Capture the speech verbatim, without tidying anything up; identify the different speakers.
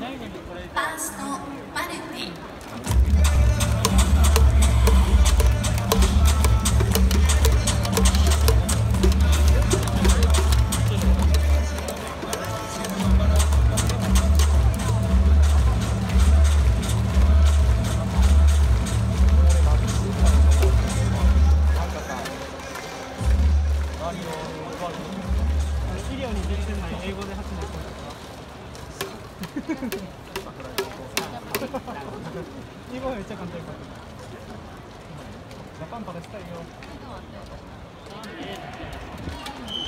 Speaker 1: ファーストマルテ。
Speaker 2: 医療に全然ない英語で発信してる日本めっちゃ簡単かジャパンパレスタインよ。